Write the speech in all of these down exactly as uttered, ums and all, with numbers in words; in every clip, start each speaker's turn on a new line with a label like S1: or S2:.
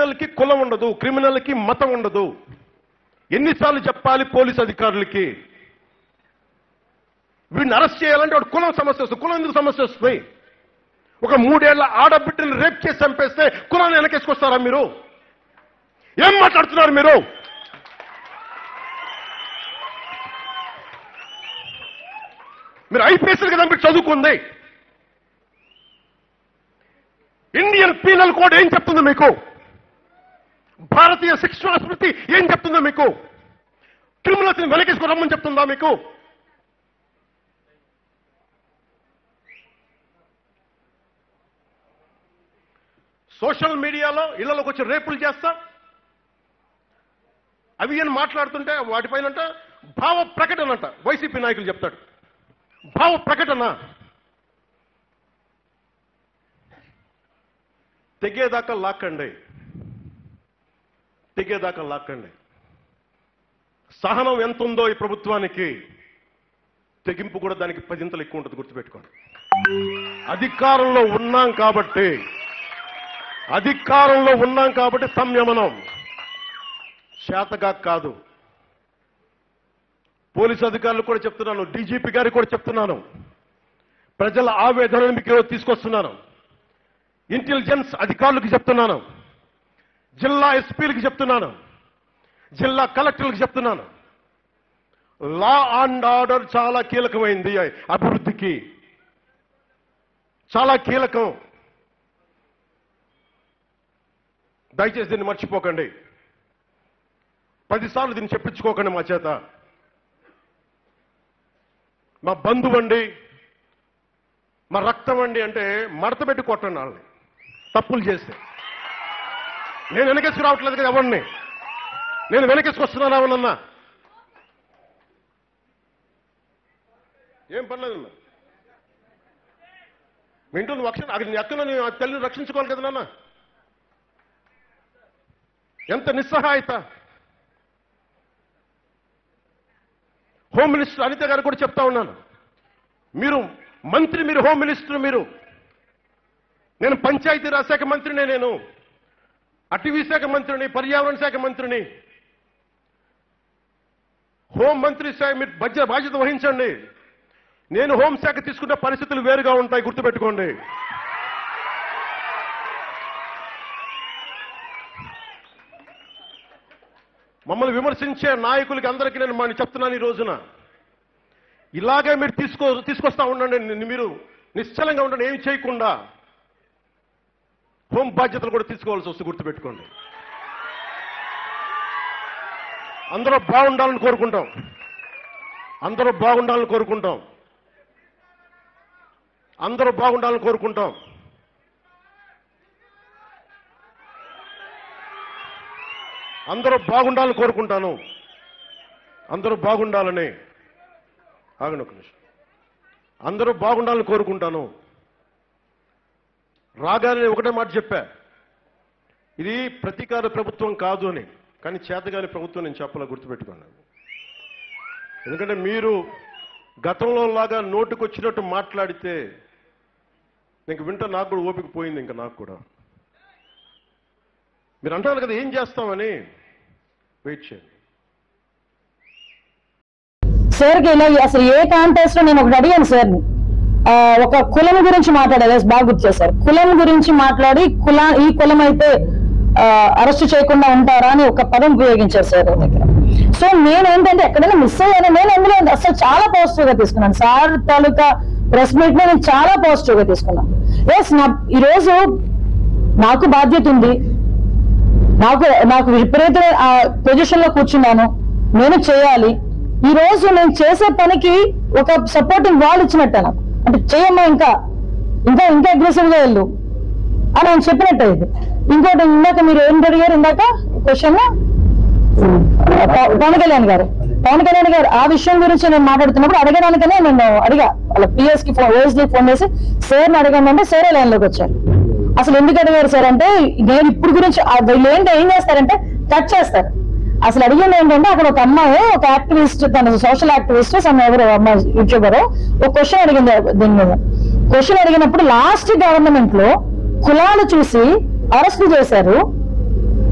S1: Criminal కి కులం ఉండదు, క్రిమినల్ కి మతం ఉండదు. ఎన్నిసార్లు చెప్పాలి పోలీసు అధికారులకి? వీడిని అరెస్ట్ చేయాలంటే వాడు కులం సమస్య వస్తుంది. కులం ఎందుకు సమస్య వస్తుంది? ఒక మూడేళ్ల ఆడబిడ్డని రేప్ చేసి చంపేస్తే కులాన్ని వెనకేసుకొస్తారా మీరు? ఏం మాట్లాడుతున్నారు మీరు? మీరు ఐపీఎస్లు కదా మీరు చదువుకుంది. ఇండియన్ పీనల్ కోడ్ ఏం చెప్తుందో మీకు? భారతీయ శిక్షణ స్మృతి ఏం చెప్తుందో మీకు? క్రిమినల్స్ని వెనకేసుకు రమ్మని చెప్తుందా మీకు? సోషల్ మీడియాలో ఇళ్లలోకి వచ్చి రేపులు చేస్తా అవి అని మాట్లాడుతుంటే వాటిపైన భావ ప్రకటన అంట వైసీపీ నాయకులు చెప్తాడు. భావ ప్రకటన తెగేదాకా లాక్కండి, తెగేదాకా లాక్కండి. సహనం ఎంత ఉందో ఈ ప్రభుత్వానికి, తెగింపు కూడా దానికి పదింతలు ఎక్కువ ఉంటుంది, గుర్తుపెట్టుకోండి. అధికారంలో ఉన్నాం కాబట్టి అధికారంలో ఉన్నాం కాబట్టి సంయమనం చేతగా కాదు. పోలీసు అధికారులు కూడా చెప్తున్నాను, డీజీపీ గారికి కూడా చెప్తున్నాను, ప్రజల ఆవేదనను మీకు తీసుకొస్తున్నాను. ఇంటెలిజెన్స్ అధికారులకు చెప్తున్నాను, జిల్లా ఎస్పీలకు చెప్తున్నాను, జిల్లా కలెక్టర్లకు చెప్తున్నాను. లా అండ్ ఆర్డర్ చాలా కీలకమైంది అభివృద్ధికి, చాలా కీలకం. దయచేసి దీన్ని మర్చిపోకండి. పదిసార్లు దీన్ని చెప్పించుకోకండి మా చేత. మా బంధువండి, మా రక్తం అండి అంటే మడత పెట్టి కొట్టండి వాళ్ళని తప్పులు చేస్తే. నేను వెనకేసుకు రావట్లేదు కదా ఎవరిని, నేను వెనకేసుకొస్తున్నాను ఎవరన్నా. ఏం పర్లేదు వింటూ నువ్వు రక్షణ అక్కడ నీ అక్కను నీ తల్లిని రక్షించుకోవాలి కదా నాన్న. ఎంత నిస్సహాయత. హోమ్ మినిస్టర్ అనిత గారు కూడా చెప్తా ఉన్నాను, మీరు మంత్రి, మీరు హోమ్ మినిస్టర్, మీరు నేను పంచాయతీరాజ్ శాఖ మంత్రిని, నేను అటవీ శాఖ మంత్రిని, పర్యావరణ శాఖ మంత్రిని, హోం మంత్రి శాఖ మీరు బాధ్యత బాధ్యత వహించండి. నేను హోంశాఖ తీసుకున్న పరిస్థితులు వేరుగా ఉంటాయి, గుర్తుపెట్టుకోండి. మమ్మల్ని విమర్శించే నాయకులకి అందరికీ నేను మనం చెప్తున్నాను ఈ రోజున, ఇలాగే మీరు తీసుకో తీసుకొస్తా ఉండండి. మీరు నిశ్చలంగా ఉండండి, ఏమి చేయకుండా. హోం బాధ్యతలు కూడా తీసుకోవాల్సి వస్తుంది, గుర్తుపెట్టుకోండి. అందరూ బాగుండాలని కోరుకుంటాం, అందరూ బాగుండాలని కోరుకుంటాం, అందరూ బాగుండాలని కోరుకుంటాం. అందరూ బాగుండాలని కోరుకుంటాను, అందరూ బాగుండాలని. ఆగండి ఒక నిమిషం. అందరూ బాగుండాలని కోరుకుంటాను. రాగానే ఒకటే మాట చెప్పా, ఇది ప్రతీకార ప్రభుత్వం కాదు అని. కానీ చేతగాని ప్రభుత్వం నేను చెప్పాలా, గుర్తుపెట్టుకోండి. ఎందుకంటే మీరు గతంలో లాగా నోటుకొచ్చినట్టు మాట్లాడితే ఇంక వింట నాకు కూడా ఓపిక పోయింది. ఇంకా నాకు కూడా మీరు అంటారు కదా ఏం చేస్తామని, వెయిట్ చేయండి.
S2: సార్కి ఇలా అసలు ఏ కాంటెస్ట్ లో నేను ఒకటి అడిగాను సార్ని, ఒక కులం గురించి మాట్లాడారు, బాగా గుర్తు చేశారు. కులం గురించి మాట్లాడి కుల ఈ కులం అయితే అరెస్ట్ చేయకుండా ఉంటారా అని ఒక పదం ఉపయోగించారు సార్ దగ్గర. సో నేను ఏంటంటే ఎక్కడైనా మిస్ అయ్యాను, నేను అందులో అసలు చాలా పాజిటివ్ గా తీసుకున్నాను. సార్ తాలూకా ప్రెస్ మీట్ లో నేను చాలా పాజిటివ్ గా తీసుకున్నాను. ఎస్, నా ఈరోజు నాకు బాధ్యత ఉంది, నాకు నాకు విపరీత పొజిషన్ లో కూర్చున్నాను, నేను చేయాలి. ఈ రోజు నేను చేసే పనికి ఒక సపోర్టింగ్ వాల్ ఇచ్చినట్టు నాకు, అంటే చేయమ్మా ఇంకా ఇంకా ఇంకా అగ్రెసివ్ గా వెళ్ళు అని ఆయన చెప్పినట్టు ఇది. ఇంకోటి ఇందాక మీరు ఏం అడిగారు ఇందాక క్వశ్చన్, పవన్ కళ్యాణ్ గారు పవన్ కళ్యాణ్ గారు ఆ విషయం గురించి నేను మాట్లాడుతున్నప్పుడు అడగడానికనే నేను అడిగా, వాళ్ళ పిఎస్ కి ఫోన్ ఓఎస్డీ ఫోన్ చేసి సార్ని అడగమంటే సారే లైన్ లోకి వచ్చారు. అసలు ఎందుకు అడిగారు సార్ అంటే, నేను ఇప్పుడు గురించి వీళ్ళు ఏంటో ఏం చేస్తారంటే కట్ చేస్తారు. అసలు అడిగింది ఏంటంటే, అక్కడ ఒక అమ్మాయి, ఒక యాక్టివిస్ట్, తన సోషల్ యాక్టివిస్ట్ సమ్ ఎవరు అమ్మాయి యూట్యూబర్ ఒక క్వశ్చన్ అడిగింది. దీని మీద క్వశ్చన్ అడిగినప్పుడు లాస్ట్ గవర్నమెంట్ లో కులాలు చూసి అరెస్ట్ చేశారు,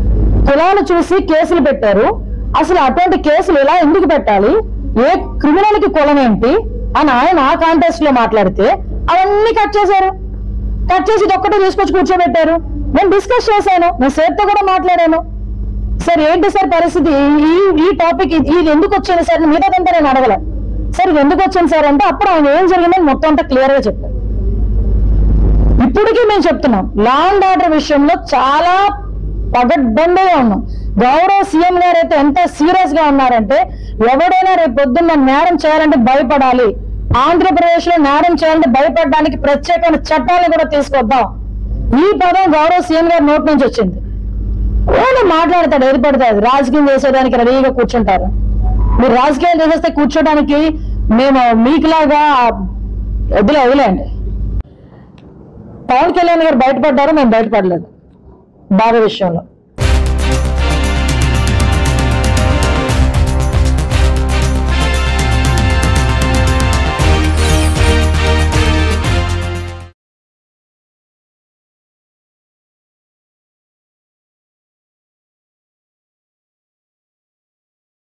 S2: కులాలు చూసి కేసులు పెట్టారు. అసలు అటువంటి కేసులు ఎలా ఎందుకు పెట్టాలి, ఏ క్రిమినల్ కి కులం ఏంటి అని ఆయన ఆ కాంటెస్ట్ లో మాట్లాడితే అవన్నీ కట్ చేశారు. కట్ చేసి ఇది ఒక్కటే తీసుకొచ్చి కూర్చోబెట్టారు. నేను డిస్కస్ చేశాను, నేను సార్తో కూడా మాట్లాడాను. సార్ ఏంటి సార్ పరిస్థితి, ఈ ఈ టాపిక్ ఇది ఎందుకు వచ్చింది సార్, మీదంతా నేను అడగల. సార్ ఇది ఎందుకు వచ్చింది సార్ అంటే అప్పుడు ఆయన ఏం జరిగిందని మొత్తం అంతా క్లియర్ గా చెప్పారు. ఇప్పటికీ మేము చెప్తున్నాం, లా అండ్ ఆర్డర్ విషయంలో చాలా పగడ్బందీగా ఉన్నాం. గౌరవ సీఎం గారు అయితే ఎంత సీరియస్ గా ఉన్నారంటే, ఎవడైనా రేపు పొద్దున్న నేరం చేయాలంటే భయపడాలి, ఆంధ్రప్రదేశ్ లో నేరం చేయాలంటే భయపడడానికి ప్రత్యేకమైన చట్టాలను కూడా తీసుకొద్దాం. ఈ పదం గౌరవ సీఎం గారి నోటి నుంచి వచ్చింది. ఓన్లీ మాట్లాడతాడు, ఏది పడుతుంది. రాజకీయం చేసేదానికి రెడీగా కూర్చుంటారు. మీరు రాజకీయాలు చేసేస్తే కూర్చోడానికి మేము మీకులాగా వదిలే వదిలేండి. పవన్ కళ్యాణ్ గారు బయటపడ్డారు, మేము బయటపడలేదు బాబు విషయంలో.